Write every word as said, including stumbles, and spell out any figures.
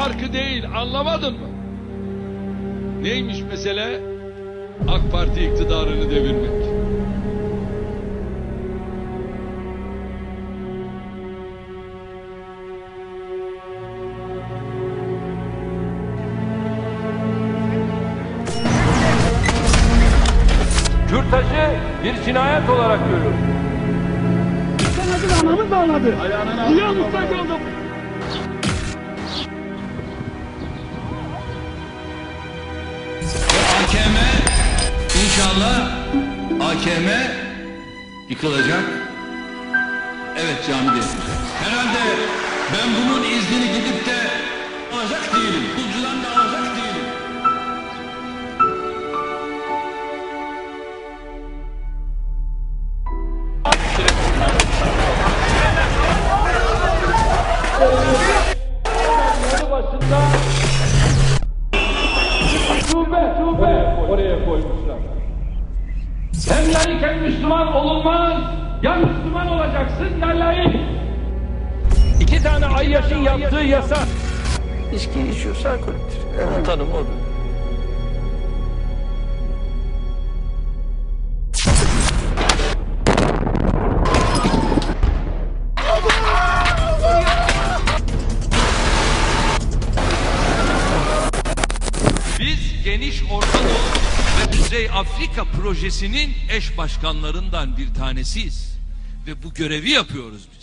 farkı değil, anlamadın mı? Neymiş mesele? AK Parti iktidarını devirmek. Kürtajı bir cinayet olarak görüyorum. Sen anamız bağladı. Niye mutlak oldum? A K M inşallah A K M yıkılacak. Evet, camide. Herhalde ben bunun iznini gidip de alacak değilim. Kulcudan da alacak değilim. Başında şube, şube oraya koymuşlar. Hem laik hem Müslüman olunmaz. Ya Müslüman olacaksın ya laik. İki tane ayyaşın yaptığı yasa. İçki içiyorsa alkoliktir. Onun tanımı odur. Biz Geniş Orta Doğu ve Kuzey Afrika projesinin eş başkanlarından bir tanesiyiz. Ve bu görevi yapıyoruz biz.